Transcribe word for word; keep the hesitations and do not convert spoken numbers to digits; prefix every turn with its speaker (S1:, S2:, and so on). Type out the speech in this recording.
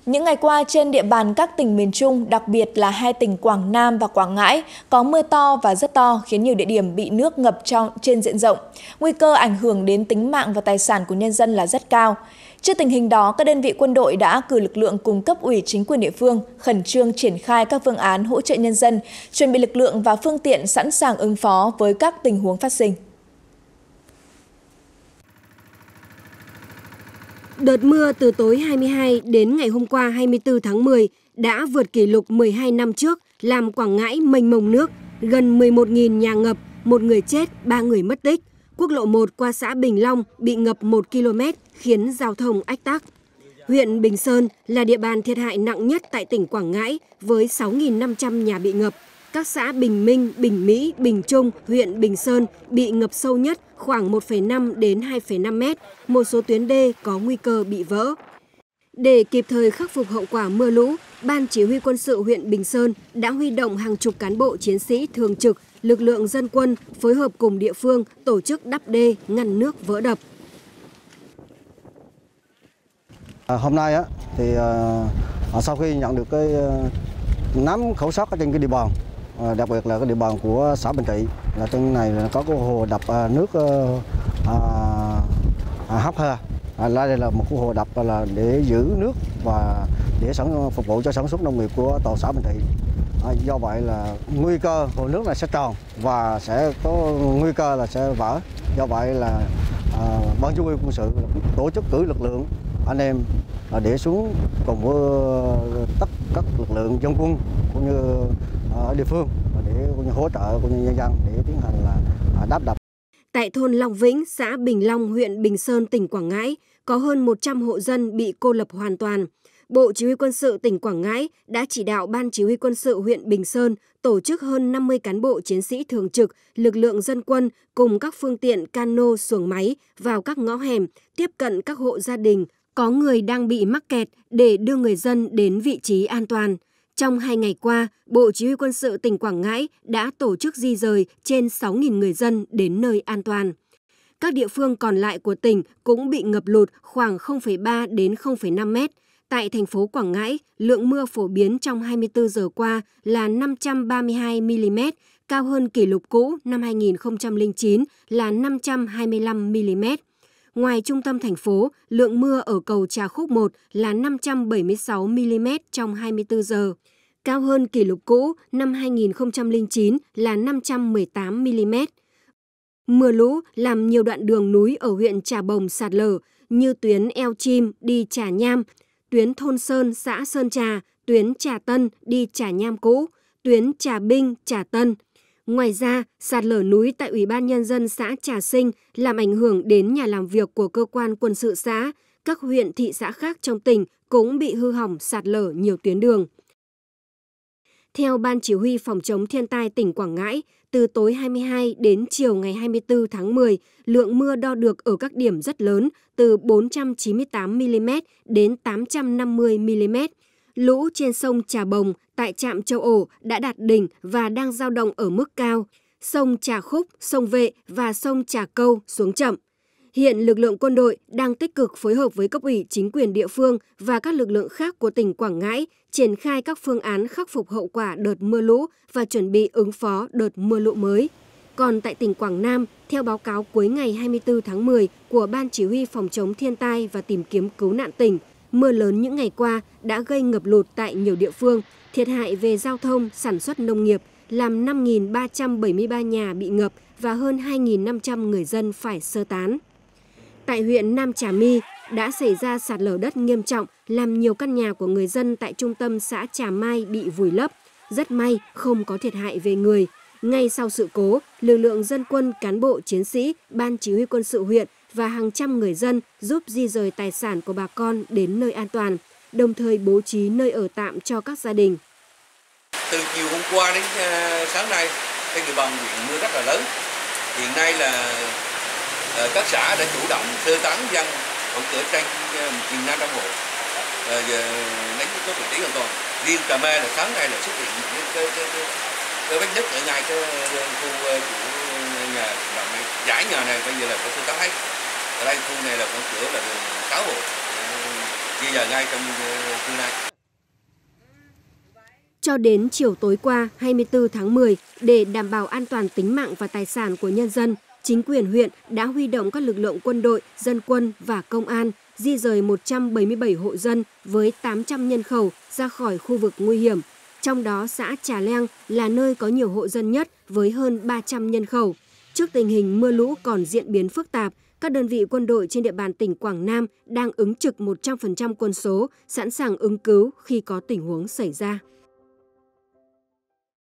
S1: Những ngày qua trên địa bàn các tỉnh miền Trung, đặc biệt là hai tỉnh Quảng Nam và Quảng Ngãi, có mưa to và rất to khiến nhiều địa điểm bị nước ngập trong trên diện rộng. Nguy cơ ảnh hưởng đến tính mạng và tài sản của nhân dân là rất cao. Trước tình hình đó, các đơn vị quân đội đã cử lực lượng cùng cấp ủy chính quyền địa phương khẩn trương triển khai các phương án hỗ trợ nhân dân, chuẩn bị lực lượng và phương tiện sẵn sàng ứng phó với các tình huống phát sinh.
S2: Đợt mưa từ tối hai mươi hai đến ngày hôm qua hai mươi tư tháng mười đã vượt kỷ lục mười hai năm trước, làm Quảng Ngãi mênh mông nước, gần mười một nghìn nhà ngập, một người chết, ba người mất tích. Quốc lộ một qua xã Bình Long bị ngập một ki lô mét, khiến giao thông ách tắc. Huyện Bình Sơn là địa bàn thiệt hại nặng nhất tại tỉnh Quảng Ngãi với sáu nghìn năm trăm nhà bị ngập. Các xã Bình Minh, Bình Mỹ, Bình Trung, huyện Bình Sơn bị ngập sâu nhất khoảng một phẩy năm đến hai phẩy năm mét, một số tuyến đê có nguy cơ bị vỡ. Để kịp thời khắc phục hậu quả mưa lũ, Ban Chỉ huy Quân sự huyện Bình Sơn đã huy động hàng chục cán bộ chiến sĩ thường trực, lực lượng dân quân phối hợp cùng địa phương tổ chức đắp đê, ngăn nước vỡ đập.
S3: À, hôm nay á, thì uh, sau khi nhận được cái uh, nắm khẩu sát ở trên cái địa bàn, uh, đặc biệt là cái địa bàn của xã Bình Trị, là trên này là có cái hồ đập uh, nước uh, uh, Hóc Hơ. À, đây là một cái hồ đập là để giữ nước và để sản phục vụ cho sản xuất nông nghiệp của toàn xã Bình Trị. À, do vậy là nguy cơ hồ nước này sẽ tròn và sẽ có nguy cơ là sẽ vỡ. Do vậy là à, Ban Chỉ huy Quân sự tổ chức cử lực lượng anh em để xuống cùng với tất các lực lượng dân quân cũng như ở địa phương để hỗ trợ của nhân dân để tiến hành là đáp đập.
S2: Tại thôn Long Vĩnh, xã Bình Long, huyện Bình Sơn, tỉnh Quảng Ngãi, có hơn một trăm hộ dân bị cô lập hoàn toàn. Bộ Chỉ huy Quân sự tỉnh Quảng Ngãi đã chỉ đạo Ban Chỉ huy Quân sự huyện Bình Sơn tổ chức hơn năm mươi cán bộ chiến sĩ thường trực, lực lượng dân quân cùng các phương tiện cano, xuồng máy vào các ngõ hẻm, tiếp cận các hộ gia đình có người đang bị mắc kẹt để đưa người dân đến vị trí an toàn. Trong hai ngày qua, Bộ Chỉ huy Quân sự tỉnh Quảng Ngãi đã tổ chức di rời trên sáu nghìn người dân đến nơi an toàn. Các địa phương còn lại của tỉnh cũng bị ngập lụt khoảng không phẩy ba đến không phẩy năm mét. Tại thành phố Quảng Ngãi, lượng mưa phổ biến trong hai mươi tư giờ qua là năm trăm ba mươi hai mi-li-mét, cao hơn kỷ lục cũ năm hai nghìn không trăm lẻ chín là năm trăm hai mươi lăm mi-li-mét. Ngoài trung tâm thành phố, lượng mưa ở cầu Trà Khúc một là năm trăm bảy mươi sáu mi-li-mét trong hai mươi tư giờ, cao hơn kỷ lục cũ năm hai nghìn không trăm lẻ chín là năm trăm mười tám mi-li-mét. Mưa lũ làm nhiều đoạn đường núi ở huyện Trà Bồng sạt lở như tuyến Eo Chim đi Trà Nham, tuyến Thôn Sơn xã Sơn Trà, tuyến Trà Tân đi Trà Nham cũ, tuyến Trà Binh, Trà Tân. Ngoài ra, sạt lở núi tại Ủy ban Nhân dân xã Trà Sinh làm ảnh hưởng đến nhà làm việc của cơ quan quân sự xã. Các huyện, thị xã khác trong tỉnh cũng bị hư hỏng sạt lở nhiều tuyến đường. Theo Ban Chỉ huy Phòng chống thiên tai tỉnh Quảng Ngãi, từ tối hai mươi hai đến chiều ngày hai mươi tư tháng mười, lượng mưa đo được ở các điểm rất lớn từ bốn trăm chín mươi tám mi-li-mét đến tám trăm năm mươi mi-li-mét. Lũ trên sông Trà Bồng tại trạm Châu Ổ đã đạt đỉnh và đang dao động ở mức cao. Sông Trà Khúc, sông Vệ và sông Trà Câu xuống chậm. Hiện lực lượng quân đội đang tích cực phối hợp với cấp ủy chính quyền địa phương và các lực lượng khác của tỉnh Quảng Ngãi triển khai các phương án khắc phục hậu quả đợt mưa lũ và chuẩn bị ứng phó đợt mưa lũ mới. Còn tại tỉnh Quảng Nam, theo báo cáo cuối ngày hai mươi tư tháng mười của Ban Chỉ huy Phòng chống thiên tai và tìm kiếm cứu nạn tỉnh, mưa lớn những ngày qua đã gây ngập lụt tại nhiều địa phương, thiệt hại về giao thông, sản xuất nông nghiệp, làm năm nghìn ba trăm bảy mươi ba nhà bị ngập và hơn hai nghìn năm trăm người dân phải sơ tán. Tại huyện Nam Trà My đã xảy ra sạt lở đất nghiêm trọng, làm nhiều căn nhà của người dân tại trung tâm xã Trà Mai bị vùi lấp. Rất may không có thiệt hại về người. Ngay sau sự cố, lực lượng dân quân, cán bộ, chiến sĩ, Ban Chỉ huy Quân sự huyện và hàng trăm người dân giúp di rời tài sản của bà con đến nơi an toàn, đồng thời bố trí nơi ở tạm cho các gia đình.
S4: Từ chiều hôm qua đến sáng nay, trên địa bàn huyện mưa rất là lớn. Hiện nay là các xã đã chủ động sơ tán dân ở cửa trên một nghìn năm trăm hộ đến có vị trí an toàn. Riêng Cà Mau là sáng nay là xuất hiện những cái cái cái, cái vết nứt ở ngay cái khu của nhà đoạn này, dãy nhà này bây giờ là có sơ tán hết. Ở đây khu này là con cửa là sáu hộ. di dời ngay trong tương lai.
S2: Cho đến chiều tối qua hai mươi tư tháng mười, để đảm bảo an toàn tính mạng và tài sản của nhân dân, chính quyền huyện đã huy động các lực lượng quân đội, dân quân và công an di rời một trăm bảy mươi bảy hộ dân với tám trăm nhân khẩu ra khỏi khu vực nguy hiểm. Trong đó xã Trà Leng là nơi có nhiều hộ dân nhất với hơn ba trăm nhân khẩu. Trước tình hình mưa lũ còn diễn biến phức tạp, các đơn vị quân đội trên địa bàn tỉnh Quảng Nam đang ứng trực một trăm phần trăm quân số, sẵn sàng ứng cứu khi có tình huống xảy ra.